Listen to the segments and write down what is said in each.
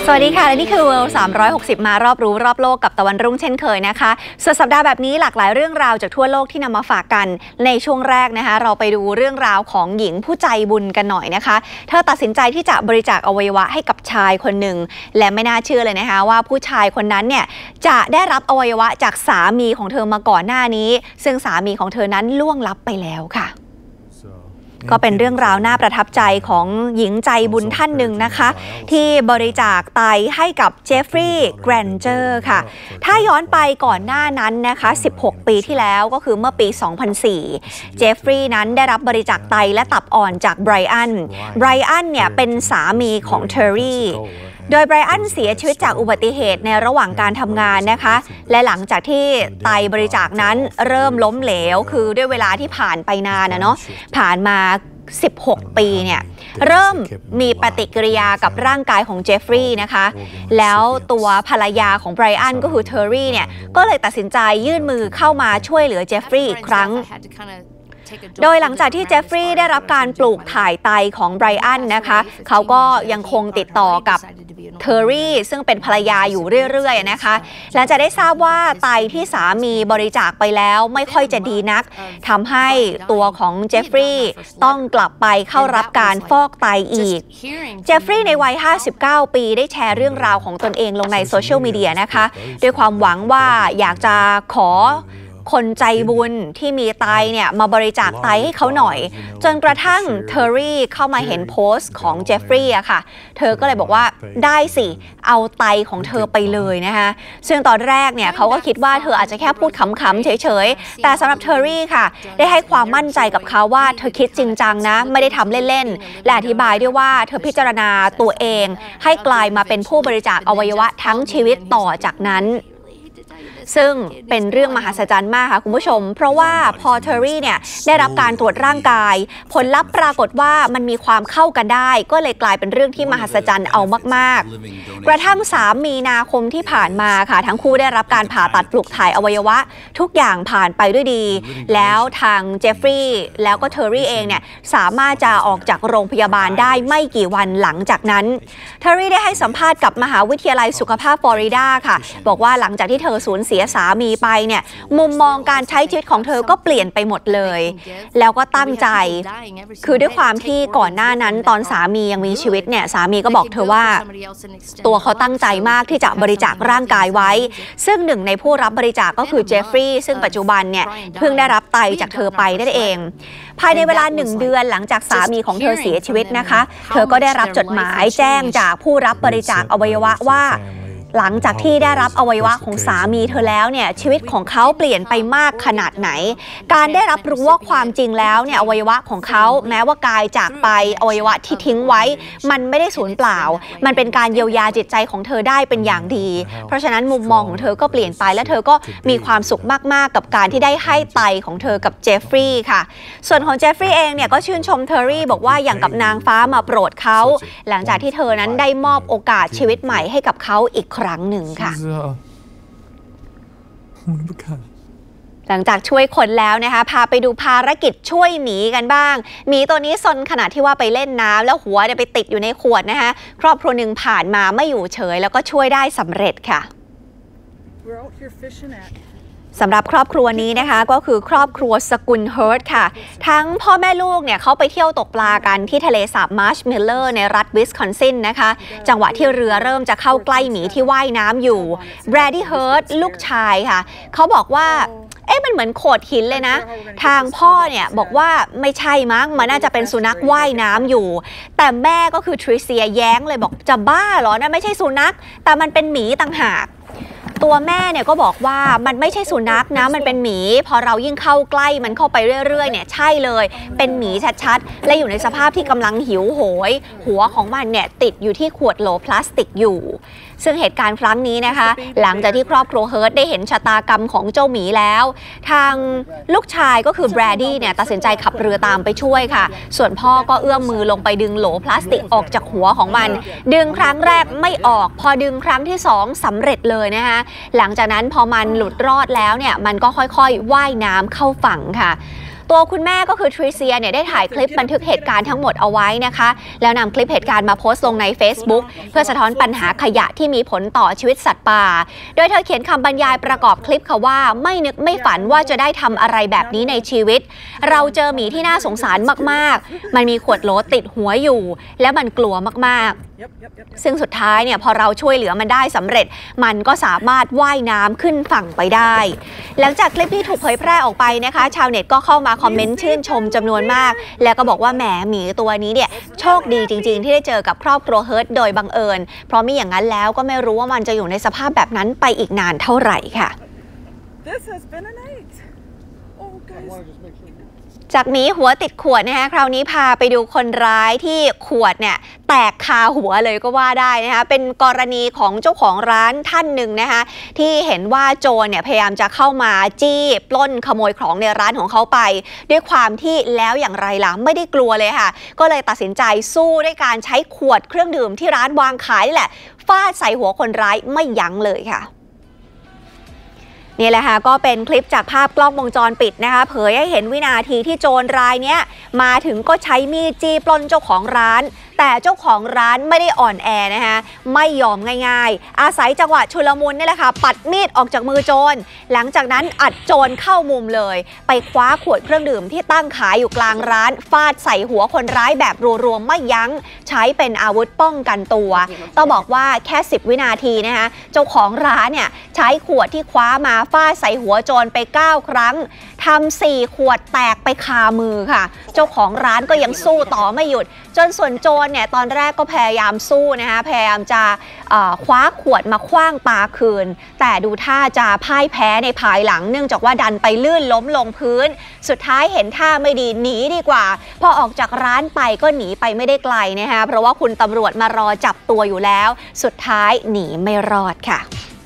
วัสดีค่ะและนี่คือ World 360 มารอบรู้รอบโลกกับตะวันรุ่งเช่นเคยนะคะสุดสัปดาห์แบบนี้หลากหลายเรื่องราวจากทั่วโลกที่นำมาฝากกันในช่วงแรกนะคะเราไปดูเรื่องราวของหญิงผู้ใจบุญกันหน่อยนะคะเธอตัดสินใจที่จะบริจาคอวัยวะให้กับชายคนหนึ่งและไม่น่าเชื่อเลยนะคะว่าผู้ชายคนนั้นเนี่ยจะได้รับอวัยวะจากสามีของเธอมาก่อนหน้านี้ซึ่งสามีของเธอนั้นล่วงลับไปแล้วค่ะก็เป็นเรื่องราวน่าประทับใจของหญิงใจบุญท่านหนึ่งนะคะที่บริจาคไตให้กับเจฟฟรีย์แกรนเจอร์ค่ะถ้าย้อนไปก่อนหน้านั้นนะคะ16 ปีที่แล้วก็คือเมื่อปี 2004 เจฟฟรีย์นั้นได้รับบริจาคไตและตับอ่อนจากไบรอันเนี่ยเป็นสามีของเทอร์รี่โดยไบรอันเสียชีวิตจากอุบัติเหตุในระหว่างการทำงานนะคะและหลังจากที่ไตบริจาคนั้นเริ่มล้มเหลวคือด้วยเวลาที่ผ่านไปนานนะเนาะผ่านมา16 ปีเนี่ยเริ่มมีปฏิกิริยากับร่างกายของเจฟฟรีย์นะคะแล้วตัวภรรยาของไบรอันก็คือเทอร์รี่เนี่ยก็เลยตัดสินใจยื่นมือเข้ามาช่วยเหลือเจฟฟรีย์อีกครั้งโดยหลังจากที่เจฟฟรีย์ได้รับการปลูกถ่ายไตของไบรอันนะคะเขาก็ยังคงติดต่อกับเทอร์รี่ซึ่งเป็นภรรยาอยู่เรื่อยๆนะคะหลังจากได้ทราบว่าไตที่สามีบริจาคไปแล้วไม่ค่อยจะดีนักทำให้ตัวของเจฟฟรีย์ต้องกลับไปเข้ารับการฟอกไตอีกเจฟฟรีย์ในวัย59 ปีได้แชร์เรื่องราวของตนเองลงในโซเชียลมีเดียนะคะด้วยความหวังว่าอยากจะขอคนใจบุญที่มีไตเนี่ยมาบริจาคไตให้เขาหน่อยจนกระทั่งเทอร์รี่เข้ามาเห็นโพสต์ของเจฟฟรีย์อะค่ะเธอก็เลยบอกว่าได้สิเอาไตของเธอไปเลยนะคะซึ่งตอนแรกเนี่ยเขาก็คิดว่าเธออาจจะแค่พูดขำๆเฉยๆแต่สำหรับเทอร์รี่ค่ะได้ให้ความมั่นใจกับเขาว่าเธอคิดจริงจังนะไม่ได้ทำเล่นๆและอธิบายด้วยว่าเธอพิจารณาตัวเองให้กลายมาเป็นผู้บริจาคอวัยวะทั้งชีวิตต่อจากนั้นซึ่งเป็นเรื่องมหัศจรรย์มากค่ะคุณผู้ชมเพราะว่าพอเทอร์รี่เนี่ยได้รับการตรวจร่างกายผลลัพธ์ปรากฏว่ามันมีความเข้ากันได้ก็เลยกลายเป็นเรื่องที่มหัศจรรย์เอามากๆกระทั่ง3 มีนาคมที่ผ่านมาค่ะทั้งคู่ได้รับการผ่าตัดปลูกถ่ายอวัยวะทุกอย่างผ่านไปด้วยดีแล้วทางเจฟฟรีย์แล้วก็เทอร์รี่เองเนี่ยสามารถจะออกจากโรงพยาบาลได้ไม่กี่วันหลังจากนั้นเทอร์รี่ได้ให้สัมภาษณ์กับมหาวิทยาลัยสุขภาพฟลอริดาค่ะบอกว่าหลังจากที่เธอสูญเสียสามีไปเนี่ยมุมมองการใช้ชีวิตของเธอก็เปลี่ยนไปหมดเลยแล้วก็ตั้งใจคือด้วยความที่ก่อนหน้านั้นตอนสามียังมีชีวิตเนี่ยสามีก็บอกเธอว่าตัวเขาตั้งใจมากที่จะบริจาคร่างกายไว้ซึ่งหนึ่งในผู้รับบริจาคก็คือเจฟฟรีย์ซึ่งปัจจุบันเนี่ยเพิ่งได้รับไตจากเธอไปนั่นเองภายในเวลา1 เดือนหลังจากสามีของเธอเสียชีวิตนะคะเธอก็ได้รับจดหมายแจ้งจากผู้รับบริจาคอวัยวะว่าหลังจากที่ได้รับอวัยวะของสามีเธอแล้วเนี่ยชีวิตของเขาเปลี่ยนไปมากขนาดไหนการได้รับรู้ว่าความจริงแล้วเนี่ยอวัยวะของเขาแม้ว่ากายจากไปอวัยวะที่ทิ้งไว้มันไม่ได้สูญเปล่ามันเป็นการเยียวยาจิตใจของเธอได้เป็นอย่างดีเพราะฉะนั้นมุมมองของเธอก็เปลี่ยนไปและเธอก็มีความสุขมากๆกับการที่ได้ให้ไตของเธอกับเจฟฟรีย์ค่ะส่วนของเจฟฟรีย์เองเนี่ยก็ชื่นชมเทอร์รี่บอกว่าอย่างกับนางฟ้ามาโปรดเขาหลังจากที่เธอนั้นได้มอบโอกาสชีวิตใหม่ให้กับเขาอีกครั้งหนึ่งค่ะหลังจากช่วยคนแล้วนะคะพาไปดูภารกิจช่วยหมีกันบ้างหมีตัวนี้ซนขณะที่ว่าไปเล่นน้ำแล้วหัวเนี่ยไปติดอยู่ในขวดนะคะครอบครัวหนึ่งผ่านมาไม่อยู่เฉยแล้วก็ช่วยได้สำเร็จค่ะสำหรับครอบครัวนี้นะคะก็คือครอบครัวสกุลเฮิร์ตค่ะทั้งพ่อแม่ลูกเนี่ยเขาไปเที่ยวตกปลากันที่ทะเลสาบมาร์ชมิลเลอร์ในรัฐวิสคอนซินนะคะจังหวะที่เรือเริ่มจะเข้าใกล้หมีที่ว่ายน้ำอยู่แบรดี้เฮิร์ตลูกชายค่ะเขาบอกว่ามันเหมือนโขดหินเลยนะทางพ่อเนี่ยบอกว่าไม่ใช่มั้งมันน่าจะเป็นสุนัขว่ายน้ำอยู่แต่แม่ก็คือทริเซียแย้งเลยบอกจะบ้าเหรอนั่นไม่ใช่สุนัขแต่มันเป็นหมีต่างหากตัวแม่เนี่ยก็บอกว่ามันไม่ใช่สุนัขนะมันเป็นหมีพอเรายิ่งเข้าใกล้มันเข้าไปเรื่อยๆเนี่ยใช่เลยเป็นหมีชัดๆและอยู่ในสภาพที่กำลังหิวโหยหัวของมันเนี่ยติดอยู่ที่ขวดโหลพลาสติกอยู่ซึ่งเหตุการณ์ครั้งนี้นะคะหลังจากที่ครอบครัวเฮิร์ตได้เห็นชะตากรรมของเจ้าหมีแล้วทางลูกชายก็คือแบรดี้เนี่ยตัดสินใจขับเรือตามไปช่วยค่ะส่วนพ่อก็เอื้อมมือลงไปดึงโหลพลาสติกออกจากหัวของมันดึงครั้งแรกไม่ออกพอดึงครั้งที่2สำเร็จเลยนะคะหลังจากนั้นพอมันหลุดรอดแล้วเนี่ยมันก็ค่อยๆว่ายน้ำเข้าฝั่งค่ะตัวคุณแม่ก็คือทริเซียเนี่ยได้ถ่ายคลิปบันทึกเหตุการณ์ทั้งหมดเอาไว้นะคะแล้วนำคลิปเหตุการณ์มาโพสต์ลงใน Facebook เพื่อสะท้อนปัญหาขยะที่มีผลต่อชีวิตสัตว์ป่าโดยเธอเขียนคำบรรยายประกอบคลิปค่ะว่าไม่นึกไม่ฝันว่าจะได้ทำอะไรแบบนี้ในชีวิตเราเจอหมีที่น่าสงสารมากๆมันมีขวดโหลติดหัวอยู่และมันกลัวมากๆซึ่งสุดท้ายเนี่ยพอเราช่วยเหลือมันได้สำเร็จมันก็สามารถว่ายน้ำขึ้นฝั่งไปได้หลังจากคลิปที่ถูกเผยแพร่ออกไปนะคะชาวเน็ตก็เข้ามาคอมเมนต์ชื่นชมจำนวนมากแล้วก็บอกว่าแหมหมีตัวนี้เนี่ยโชคดีจริงๆที่ได้เจอกับครอบครัวเฮิร์ตโดยบังเอิญเพราะไม่อย่างนั้นแล้วก็ไม่รู้ว่ามันจะอยู่ในสภาพแบบนั้นไปอีกนานเท่าไหร่ค่ะจากหมีหัวติดขวดนะคะคราวนี้พาไปดูคนร้ายที่ขวดเนี่ยแตกคาหัวเลยก็ว่าได้นะคะเป็นกรณีของเจ้าของร้านท่านหนึ่งนะคะที่เห็นว่าโจรเนี่ยพยายามจะเข้ามาจี้ปล้นขโมยของในร้านของเขาไปด้วยความที่แล้วอย่างไรล่ะไม่ได้กลัวเลยค่ะก็เลยตัดสินใจสู้ด้วยการใช้ขวดเครื่องดื่มที่ร้านวางขายนี่แหละฟาดใส่หัวคนร้ายไม่ยั้งเลยค่ะนี่แหละค่ะก็เป็นคลิปจากภาพกล้องวงจรปิดนะคะเผยให้เห็นวินาทีที่โจรรายนี้มาถึงก็ใช้มีดจี้ปล้นเจ้าของร้านแต่เจ้าของร้านไม่ได้อ่อนแอนะคะไม่ยอมง่ายๆอาศัยจังหวะชุลมุนนี่แหละค่ะปัดมีดออกจากมือโจรหลังจากนั้นอัดโจรเข้ามุมเลยไปคว้าขวดเครื่องดื่มที่ตั้งขายอยู่กลางร้านฟาดใส่หัวคนร้ายแบบรัวๆไม่ยั้งใช้เป็นอาวุธป้องกันตัวต้องบอกว่าแค่10วินาทีนะคะเจ้าของร้านเนี่ยใช้ขวดที่คว้ามาฟาดใส่หัวโจรไป9ครั้งทำ4ขวดแตกไปคามือค่ะเจ้าของร้านก็ยังสู้ต่อไม่หยุดจนส่วนโจรเนี่ยตอนแรกก็พยายามสู้นะคะพยายามจะคว้าขวดมาขว้างปาคืนแต่ดูท่าจะพ่ายแพ้ในภายหลังเนื่องจากว่าดันไปลื่นล้มลงพื้นสุดท้ายเห็นท่าไม่ดีหนีดีกว่าพอออกจากร้านไปก็หนีไปไม่ได้ไกลนะคะเพราะว่าคุณตำรวจมารอจับตัวอยู่แล้วสุดท้ายหนีไม่รอดค่ะ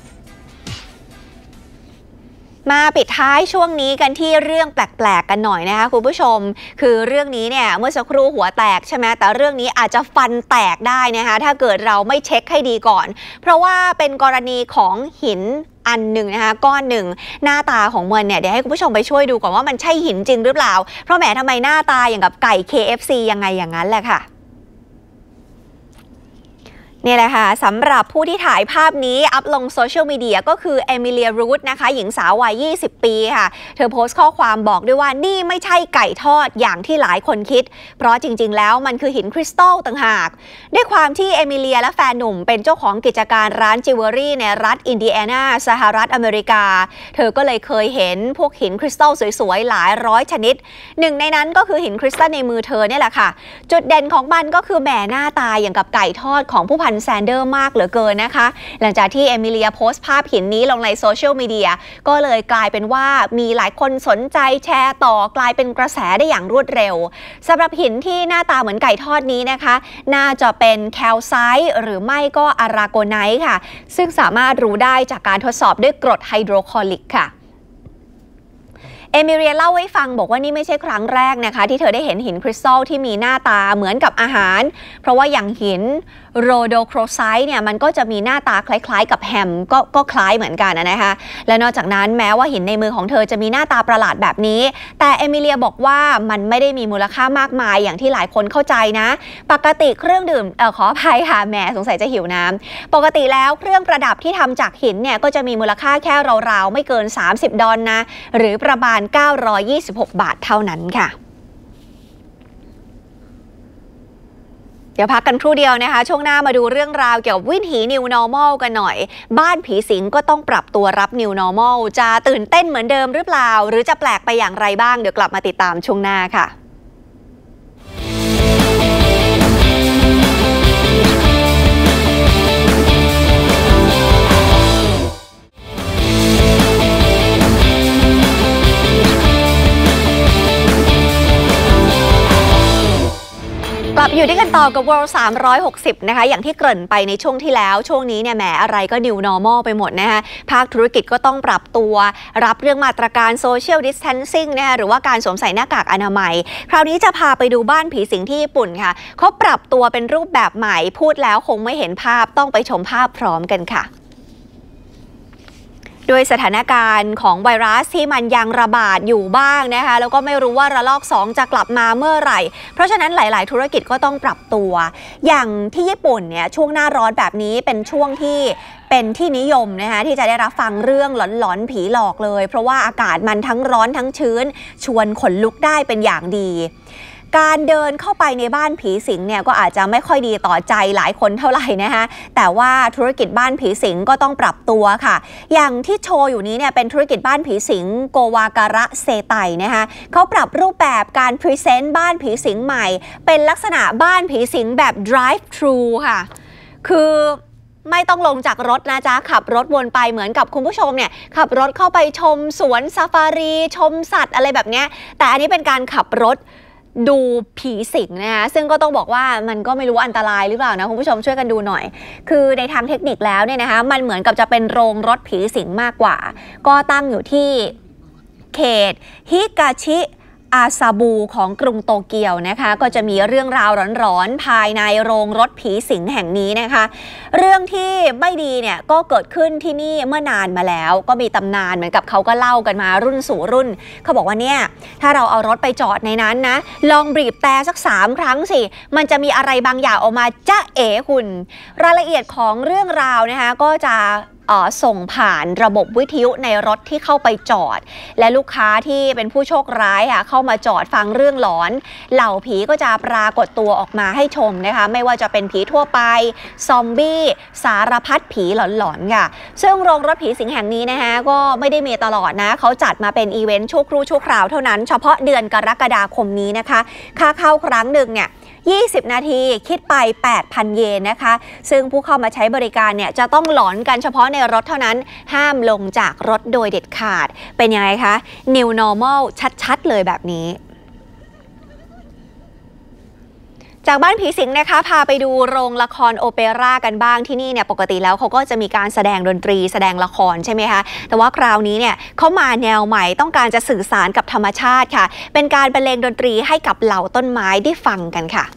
มาปิดท้ายช่วงนี้กันที่เรื่องแปลกๆกันหน่อยนะคะคุณผู้ชมคือเรื่องนี้เนี่ยเมื่อสักครู่หัวแตกใช่ไหมแต่เรื่องนี้อาจจะฟันแตกได้นะคะถ้าเกิดเราไม่เช็คให้ดีก่อนเพราะว่าเป็นกรณีของหินอันหนึ่งนะคะก้อนหนึ่งหน้าตาของมันเนี่ยเดี๋ยวให้คุณผู้ชมไปช่วยดูก่อนว่ามันใช่หินจริงหรือเปล่าเพราะแหมทำไมหน้าตาอย่างกับไก่ KFC ยังไงอย่างนั้นแหละค่ะนี่แหละค่ะสำหรับผู้ที่ถ่ายภาพนี้อัพลงโซเชียลมีเดียก็คือเอมิเลียรูธนะคะหญิงสาววัย20ปีค่ะเธอโพสต์ข้อความบอกด้วยว่านี่ไม่ใช่ไก่ทอดอย่างที่หลายคนคิดเพราะจริงๆแล้วมันคือหินคริสตัลต่างหากด้วยความที่เอมิเลียและแฟนหนุ่มเป็นเจ้าของกิจการร้านจิวเวลรี่ในรัฐอินเดียนาสหรัฐอเมริกาเธอก็เลยเคยเห็นพวกหินคริสตัลสวยๆหลายร้อยชนิดหนึ่งในนั้นก็คือหินคริสตัลในมือเธอเนี่ยแหละค่ะจุดเด่นของมันก็คือแหมหน้าตาอย่างกับไก่ทอดของผู้พันแซนเดอร์มากเหลือเกินนะคะหลังจากที่เอมิเลียโพสต์ภาพหินนี้ลงในโซเชียลมีเดียก็เลยกลายเป็นว่ามีหลายคนสนใจแชร์ต่อกลายเป็นกระแสได้อย่างรวดเร็วสำหรับหินที่หน้าตาเหมือนไก่ทอดนี้นะคะน่าจะเป็นแคลไซต์หรือไม่ก็อาราโกไนท์ค่ะซึ่งสามารถรู้ได้จากการทดสอบด้วยกรดไฮโดรคลอริกค่ะเอมิเลียเล่าให้ฟังบอกว่านี่ไม่ใช่ครั้งแรกนะคะที่เธอได้เห็นหินคริสตัลที่มีหน้าตาเหมือนกับอาหารเพราะว่าอย่างหินโรโดโครไซต์เนี่ยมันก็จะมีหน้าตาคล้ายๆกับแฮมก็คล้ายเหมือนกันนะคะและนอกจากนั้นแม้ว่าหินในมือของเธอจะมีหน้าตาประหลาดแบบนี้แต่เอมิเลียบอกว่ามันไม่ได้มีมูลค่ามากมายอย่างที่หลายคนเข้าใจนะปกติเครื่องดื่มขออภัยค่ะแหมสงสัยจะหิวน้ำปกติแล้วเครื่องประดับที่ทำจากหินเนี่ยก็จะมีมูลค่าแค่ราวๆไม่เกิน$30นะหรือประมาณ926 บาทเท่านั้นค่ะเดี๋ยวพักกันครู่เดียวนะคะช่วงหน้ามาดูเรื่องราวเกี่ยวกับวิถี New Normal กันหน่อยบ้านผีสิงก็ต้องปรับตัวรับ New Normal จะตื่นเต้นเหมือนเดิมหรือเปล่าหรือจะแปลกไปอย่างไรบ้างเดี๋ยวกลับมาติดตามช่วงหน้าค่ะ กลับอยู่ด้วยกันต่อกับ World 360 นะคะอย่างที่เกริ่นไปในช่วงที่แล้วช่วงนี้เนี่ยแหมอะไรก็ New Normal ไปหมดนะคะภาคธุรกิจก็ต้องปรับตัวรับเรื่องมาตรการ Social Distancing นะคะหรือว่าการสวมใส่หน้ากากอนามัยคราวนี้จะพาไปดูบ้านผีสิงที่ญี่ปุ่นค่ะเขาปรับตัวเป็นรูปแบบใหม่พูดแล้วคงไม่เห็นภาพต้องไปชมภาพพร้อมกันค่ะด้วยสถานการณ์ของไวรัสที่มันยังระบาดอยู่บ้างนะคะแล้วก็ไม่รู้ว่าระลอก2จะกลับมาเมื่อไหร่เพราะฉะนั้นหลายๆธุรกิจก็ต้องปรับตัวอย่างที่ญี่ปุ่นเนี่ยช่วงหน้าร้อนแบบนี้เป็นช่วงที่เป็นที่นิยมนะคะที่จะได้รับฟังเรื่องหลอนๆผีหลอกเลยเพราะว่าอากาศมันทั้งร้อนทั้งชื้นชวนขนลุกได้เป็นอย่างดีการเดินเข้าไปในบ้านผีสิงเนี่ยก็อาจจะไม่ค่อยดีต่อใจหลายคนเท่าไหร่นะคะแต่ว่าธุรกิจบ้านผีสิงก็ต้องปรับตัวค่ะอย่างที่โชว์อยู่นี้เนี่ยเป็นธุรกิจบ้านผีสิงโกวาการะเซไตนะคะเขาปรับรูปแบบการพรีเซนต์บ้านผีสิงใหม่เป็นลักษณะบ้านผีสิงแบบ drive thru ค่ะคือไม่ต้องลงจากรถนะจ๊ะขับรถวนไปเหมือนกับคุณผู้ชมเนี่ยขับรถเข้าไปชมสวนซาฟารีชมสัตว์อะไรแบบนี้แต่อันนี้เป็นการขับรถดูผีสิงนะคะซึ่งก็ต้องบอกว่ามันก็ไม่รู้อันตรายหรือเปล่านะคุณผู้ชมช่วยกันดูหน่อยคือในทางเทคนิคแล้วเนี่ยนะคะมันเหมือนกับจะเป็นโรงรถผีสิงมากกว่าก็ตั้งอยู่ที่เขตฮิกาชิอาซาบูของกรุงโตเกียวนะคะก็จะมีเรื่องราวร้อนๆภายในโรงรถผีสิงแห่งนี้นะคะเรื่องที่ไม่ดีเนี่ยก็เกิดขึ้นที่นี่เมื่อนานมาแล้วก็มีตำนานเหมือนกับเขาก็เล่ากันมารุ่นสู่รุ่นเขาบอกว่าเนี่ยถ้าเราเอารถไปจอดในนั้นนะลองบีบแต่สัก3 ครั้งสิมันจะมีอะไรบางอย่างออกมาจ๊ะเอ๋คุณรายละเอียดของเรื่องราวนะคะก็จะส่งผ่านระบบวิทยุในรถที่เข้าไปจอดและลูกค้าที่เป็นผู้โชคร้ายค่ะเข้ามาจอดฟังเรื่องหลอนเหล่าผีก็จะปรากฏตัวออกมาให้ชมนะคะไม่ว่าจะเป็นผีทั่วไปซอมบี้สารพัดผีหลอนๆค่ะซึ่งโรงรถผีสิงแห่งนี้นะคะก็ไม่ได้มีตลอดนะเขาจัดมาเป็นอีเวนต์ชั่วครู่ชั่วคราวเท่านั้นเฉพาะเดือนกรกฎาคมนี้นะคะค่าเข้าครั้งหนึ่งเนี่ย20 นาทีคิดไป 8,000 เยนนะคะซึ่งผู้เข้ามาใช้บริการเนี่ยจะต้องหลอนกันเฉพาะในรถเท่านั้นห้ามลงจากรถโดยเด็ดขาดเป็นยังไงคะ New Normal ชัดๆเลยแบบนี้จากบ้านผีสิงนะคะพาไปดูโรงละครโอเปร่ากันบ้างที่นี่เนี่ยปกติแล้วเขาก็จะมีการแสดงดนตรีแสดงละครใช่ไหมคะแต่ว่าคราวนี้เนี่ยเขามาแนวใหม่ต้องการจะสื่อสารกับธรรมชาติค่ะเป็นการบรรเลงดนตรีให้กับเหล่าต้นไม้ได้ฟังกันค่ะ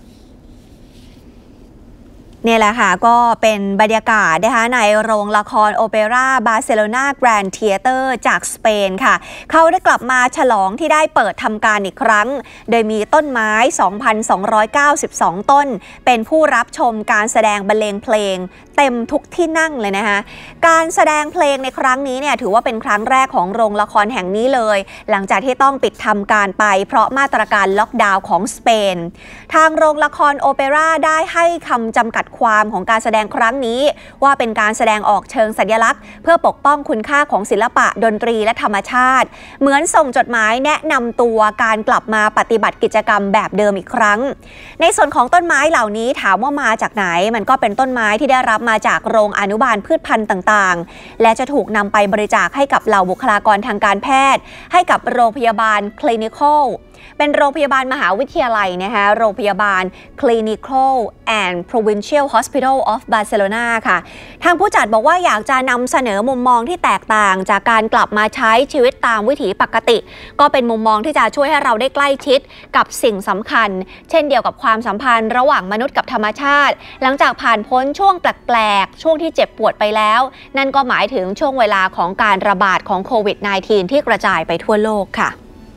เนี่ยแหละค่ะก็เป็นบรรยากาศนะคะในโรงละครโอเปร่าบาร์เซโลนาแกรนด์เธียเตอร์จากสเปนค่ะเขาได้กลับมาฉลองที่ได้เปิดทำการอีกครั้งโดยมีต้นไม้ 2,292 ต้นเป็นผู้รับชมการแสดงบรรเลงเพลงเต็มทุกที่นั่งเลยนะคะการแสดงเพลงในครั้งนี้เนี่ยถือว่าเป็นครั้งแรกของโรงละครแห่งนี้เลยหลังจากที่ต้องปิดทำการไปเพราะมาตรการล็อกดาวน์ของสเปนทางโรงละครโอเปร่าได้ให้คำจำกัดความของการแสดงครั้งนี้ว่าเป็นการแสดงออกเชิงสัญลักษณ์เพื่อปกป้องคุณค่าของศิลปะดนตรีและธรรมชาติเหมือนส่งจดหมายแนะนำตัวการกลับมาปฏิบัติกิจกรรมแบบเดิมอีกครั้งในส่วนของต้นไม้เหล่านี้ถามว่ามาจากไหนมันก็เป็นต้นไม้ที่ได้รับมาจากโรงอนุบาลพืชพันธุ์ต่างๆและจะถูกนำไปบริจาคให้กับเหล่าบุคลากรทางการแพทย์ให้กับโรงพยาบาล Clinical เป็นโรงพยาบาลมหาวิทยาลัยนะคะโรงพยาบาล Clinical and Provincial Hospital of Barcelona ค่ะทางผู้จัดบอกว่าอยากจะนำเสนอมุมมองที่แตกต่างจากการกลับมาใช้ชีวิตตามวิถีปกติก็เป็นมุมมองที่จะช่วยให้เราได้ใกล้ชิดกับสิ่งสำคัญเช่นเดียวกับความสัมพันธ์ระหว่างมนุษย์กับธรรมชาติหลังจากผ่านพ้นช่วงแปลกๆช่วงที่เจ็บปวดไปแล้วนั่นก็หมายถึงช่วงเวลาของการระบาดของโควิด -19 ที่กระจายไปทั่วโลกค่ะ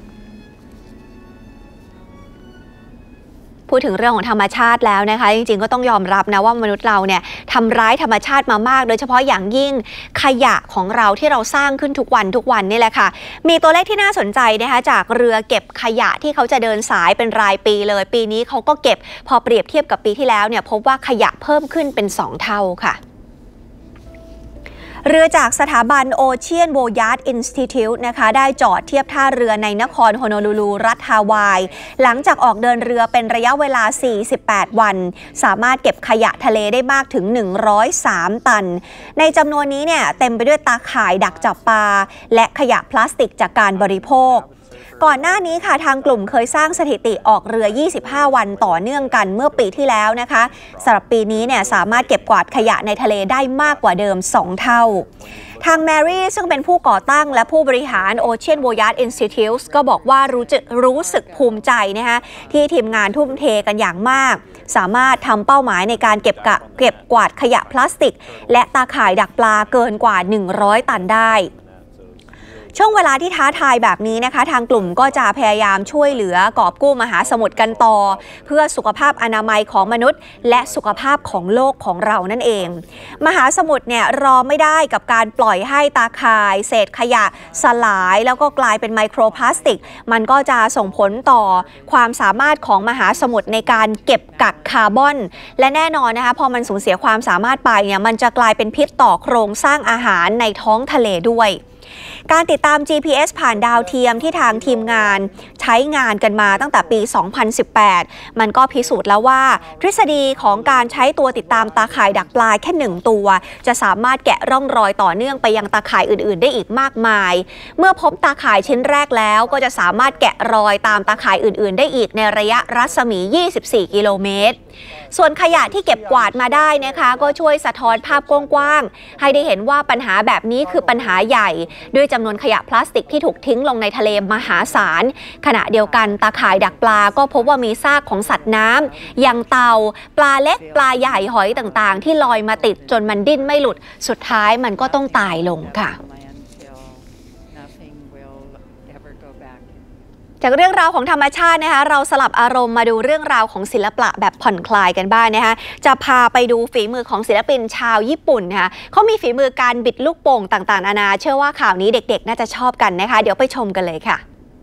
พูดถึงเรื่องของธรรมชาติแล้วนะคะจริงๆก็ต้องยอมรับนะว่ามนุษย์เราเนี่ยทำร้ายธรรมชาติมามากโดยเฉพาะอย่างยิ่งขยะของเราที่เราสร้างขึ้นทุกวันนี่แหละค่ะมีตัวเลขที่น่าสนใจนะคะจากเรือเก็บขยะที่เขาจะเดินสายเป็นรายปีเลยปีนี้เขาก็เก็บพอเปรียบเทียบกับปีที่แล้วเนี่ยพบว่าขยะเพิ่มขึ้นเป็น2 เท่าค่ะเรือจากสถาบัน Ocean Voyage Institute นะคะได้จอดเทียบท่าเรือในนครโฮโนลูลูรัฐฮาวายหลังจากออกเดินเรือเป็นระยะเวลา48 วันสามารถเก็บขยะทะเลได้มากถึง103 ตันในจำนวนนี้เนี่ยเต็มไปด้วยตาข่ายดักจับปลาและขยะพลาสติกจากการบริโภคก่อนหน้านี้ค่ะทางกลุ่มเคยสร้างสถิติออกเรือ25 วันต่อเนื่องกันเมื่อปีที่แล้วนะคะสำหรับปีนี้เนี่ยสามารถเก็บกวาดขยะในทะเลได้มากกว่าเดิม2 เท่าทางแมรี่ซึ่งเป็นผู้ก่อตั้งและผู้บริหาร Ocean Voyage Institute ก็บอกว่ารู้สึกภูมิใจนะคะที่ทีมงานทุ่มเทกันอย่างมากสามารถทำเป้าหมายในการเก็บกวาดขยะพลาสติกและตาข่ายดักปลาเกินกว่า100 ตันได้ช่วงเวลาที่ท้าทายแบบนี้นะคะทางกลุ่มก็จะพยายามช่วยเหลือกอบกู้มหาสมุทรกันต่อเพื่อสุขภาพอนามัยของมนุษย์และสุขภาพของโลกของเรานั่นเองมหาสมุทรเนี่ยรอไม่ได้กับการปล่อยให้ตาข่ายเศษขยะสลายแล้วก็กลายเป็นไมโครพลาสติกมันก็จะส่งผลต่อความสามารถของมหาสมุทรในการเก็บกักคาร์บอนและแน่นอนนะคะพอมันสูญเสียความสามารถไปเนี่ยมันจะกลายเป็นพิษต่อโครงสร้างอาหารในท้องทะเลด้วยการติดตาม GPS ผ่านดาวเทียมที่ทางทีมงานใช้งานกันมาตั้งแต่ปี 2018 มันก็พิสูจน์แล้วว่าทฤษฎีของการใช้ตัวติดตามตาข่ายดักปลาแค่1ตัวจะสามารถแกะร่องรอยต่อเนื่องไปยังตาข่ายอื่นๆได้อีกมากมายเมื่อพบตาข่ายชิ้นแรกแล้วก็จะสามารถแกะรอยตามตาข่ายอื่นๆได้อีกในระยะรัศมี 24 กิโลเมตรส่วนขยะที่เก็บกวาดมาได้นะคะก็ช่วยสะท้อนภาพกว้างๆให้ได้เห็นว่าปัญหาแบบนี้คือปัญหาใหญ่ด้วยจำนวนขยะพลาสติกที่ถูกทิ้งลงในทะเลมหาศาลขณะเดียวกันตาข่ายดักปลาก็พบว่ามีซากของสัตว์น้ำอย่างเต่าปลาเล็กปลาใหญ่หอยต่างๆที่ลอยมาติดจนมันดิ้นไม่หลุดสุดท้ายมันก็ต้องตายลงค่ะจากเรื่องราวของธรรมชาตินะคะเราสลับอารมณ์มาดูเรื่องราวของศิลปะแบบผ่อนคลายกันบ้างนะคะจะพาไปดูฝีมือของศิลปินชาวญี่ปุ่นนะคะเขามีฝีมือการบิดลูกโป่งต่างๆนานาเชื่อว่าข่าวนี้เด็กๆน่าจะชอบกันนะคะเดี๋ยวไปชมกันเลยค่ะ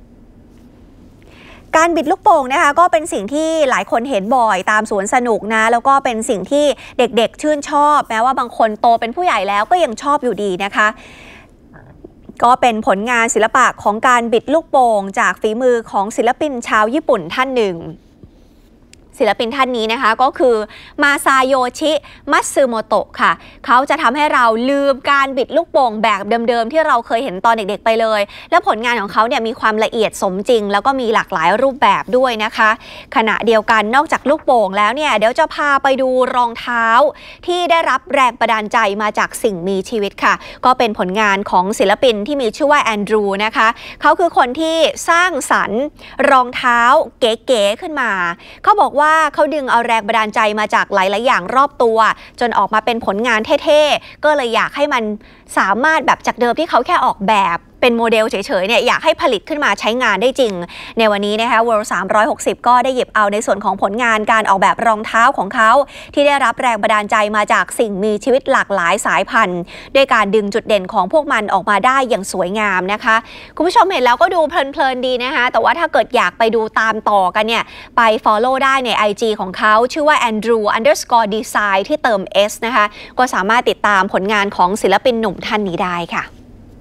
การบิดลูกโป่งนะคะก็เป็นสิ่งที่หลายคนเห็นบ่อยตามสวนสนุกนะแล้วก็เป็นสิ่งที่เด็กๆชื่นชอบแม้ว่าบางคนโตเป็นผู้ใหญ่แล้วก็ยังชอบอยู่ดีนะคะก็เป็นผลงานศิลปะของการบิดลูกโป่งจากฝีมือของศิลปินชาวญี่ปุ่นท่านหนึ่งศิลปินท่านนี้นะคะก็คือมาซาโยชิมัตสึโมโตะค่ะเขาจะทำให้เราลืมการบิดลูกโป่งแบบเดิมๆที่เราเคยเห็นตอนเด็กๆไปเลยและผลงานของเขาเนี่ยมีความละเอียดสมจริงแล้วก็มีหลากหลายรูปแบบด้วยนะคะขณะเดียวกันนอกจากลูกโป่งแล้วเนี่ยเดี๋ยวจะพาไปดูรองเท้าที่ได้รับแรงบันดาลใจมาจากสิ่งมีชีวิตค่ะก็เป็นผลงานของศิลปินที่มีชื่อว่าแอนดรูนะคะเขาคือคนที่สร้างสรรค์รองเท้าเก๋ๆขึ้นมาเขาบอกว่าเขาดึงเอาแรงบันดาลใจมาจากหลายๆอย่างรอบตัวจนออกมาเป็นผลงานเท่ๆก็เลยอยากให้มันสามารถแบบจากเดิมที่เขาแค่ออกแบบเป็นโมเดลเฉยๆเนี่ยอยากให้ผลิตขึ้นมาใช้งานได้จริงในวันนี้นะคะ World 360 ก็ได้หยิบเอาในส่วนของผลงานการออกแบบรองเท้าของเขาที่ได้รับแรงบันดาลใจมาจากสิ่งมีชีวิตหลากหลายสายพันธุ์ด้วยการดึงจุดเด่นของพวกมันออกมาได้อย่างสวยงามนะคะคุณผู้ชมเห็นแล้วก็ดูเพลินๆดีนะคะแต่ว่าถ้าเกิดอยากไปดูตามต่อกันเนี่ยไป follow ได้ใน IG ของเขาชื่อว่า Andrew_design ที่เติม S นะคะก็สามารถติดตามผลงานของศิลปินหนุ่มท่านนี้ได้ค่ะ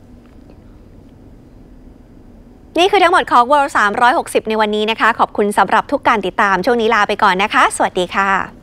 นี่คือทั้งหมดของ World 360 ในวันนี้นะคะขอบคุณสำหรับทุกการติดตามช่วงนี้ลาไปก่อนนะคะสวัสดีค่ะ